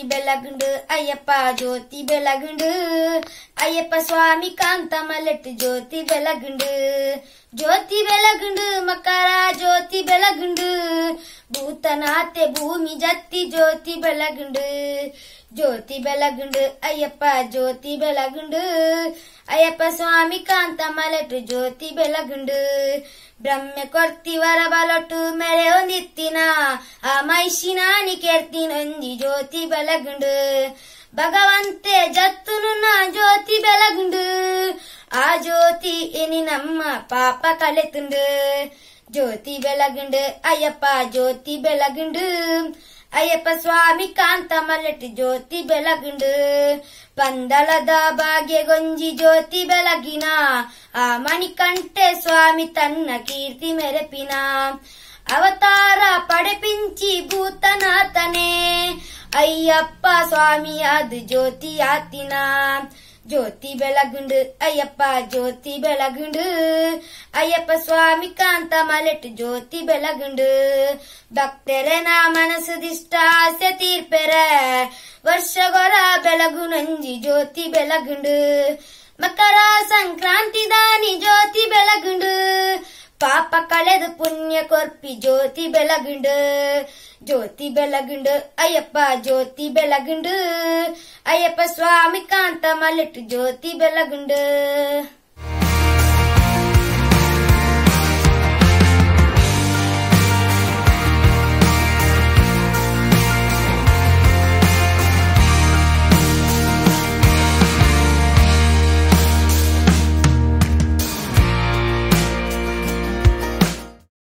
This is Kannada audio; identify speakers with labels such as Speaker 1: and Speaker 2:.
Speaker 1: ಬೆಳಗುಂಡು ಅಯ್ಯಪ್ಪ ಜ್ಯೋತಿ ಬೆಳಗುಂಡು ಅಯ್ಯಪ್ಪ ಸ್ವಾಮಿ ಕಾಂತ ಮಲೆಟ್ಟು ಜ್ಯೋತಿ ಬೆಳಗುಂಡು ಜ್ಯೋತಿ ಬೆಳಗುಂಡು ಮಕರ ಜ್ಯೋತಿ ಬೆಳಗುಂಡು ಭೂತನಾತೆ ಭೂಮಿ ಜತ್ತಿ ಜ್ಯೋತಿ ಬೆಳಗುಂಡು ಜ್ಯೋತಿ ಬೆಳಗುಂಡು ಅಯ್ಯಪ್ಪ ಜ್ಯೋತಿ ಬೆಳಗುಂಡು ಅಯ್ಯಪ್ಪ ಸ್ವಾಮಿ ಕಾಂತ ಮಲೆಟ್ಟು ಜ್ಯೋತಿ ಬೆಳಗುಂಡು ಬ್ರಹ್ಮೆ ಕೊರ್ತಿ ವರ ಬಲೊಟ್ಟು ಮೆರೆ ಒಂದಿತ್ತಿನ ಆ ಮೈಷಿನಾನಿ ಕೇರ್ತಿನೊಂದಿ ಜ್ಯೋತಿ ಬೆಳಗುಂಡು ಭಗವಂತೆ ಜತ್ತುನು ನಾ ಜ್ಯೋತಿ ಬೆಳಗುಂಡು ಆ ಜ್ಯೋತಿ ಎನಿ ನಮ್ಮ ಪಾಪ ಕಳೆತುಂಡು ಜ್ಯೋತಿ ಬೆಳಗುಂಡು ಅಯ್ಯಪ್ಪ ಜ್ಯೋತಿ ಬೆಳಗುಂಡು ಅಯ್ಯಪ್ಪ ಸ್ವಾಮಿ ಕಾಂತ ಮಲೆಟ್ಟು ಜ್ಯೋತಿ ಬೆಳಗುಂಡು ಪಂದಳದ ಭಾಗ್ಯಗೊಂಜಿ ಜ್ಯೋತಿ ಬೆಳಗಿನ ಆ ಮಣಿಕಂಠೆ ಸ್ವಾಮಿ ತನ್ನ ಕೀರ್ತಿ ಮೆರೆಪಿನ ಅವತಾರ ಪಡೆಪಿಂಚಿ ಭೂತನಾಥನೇ ಅಯ್ಯಪ್ಪ ಸ್ವಾಮಿಯಾದ ಜ್ಯೋತಿ ಆತಿನ ಜ್ಯೋತಿ ಬೆಳಗುಂಡು ಅಯ್ಯಪ್ಪ ಜ್ಯೋತಿ ಬೆಳಗುಂಡು ಅಯ್ಯಪ್ಪ ಸ್ವಾಮಿ ಕಾಂತ ಮಲೆಟ್ಟು ಜ್ಯೋತಿ ಬೆಳಗುಂಡು ಭಕ್ತರೆನ ಮನಸ್ಸುದಿಷ್ಟ ಆಸೆ ತೀರ್ಪೆರ ವರ್ಷಗೊರ ಬೆಳಗು ನಂಜಿ ಜ್ಯೋತಿ ಬೆಳಗುಂಡು ಮಕರ ಸಂಕ್ರಾಂತಿ ದಾನಿ ಜ್ಯೋತಿ ಬೆಳಗುಂಡು ಪಾಪ ಕಳೆದು ಪುಣ್ಯ ಕೊರ್ಪಿ ಜ್ಯೋತಿ ಬೆಳಗುಂಡು ಜ್ಯೋತಿ ಬೆಳಗುಂಡು ಅಯ್ಯಪ್ಪ ಜ್ಯೋತಿ ಬೆಳಗುಂಡು ಅಯ್ಯಪ್ಪ ಸ್ವಾಮಿ ಕಾಂತ ಮಲೆಟ್ಟು ಜ್ಯೋತಿ ಬೆಳಗುಂಡು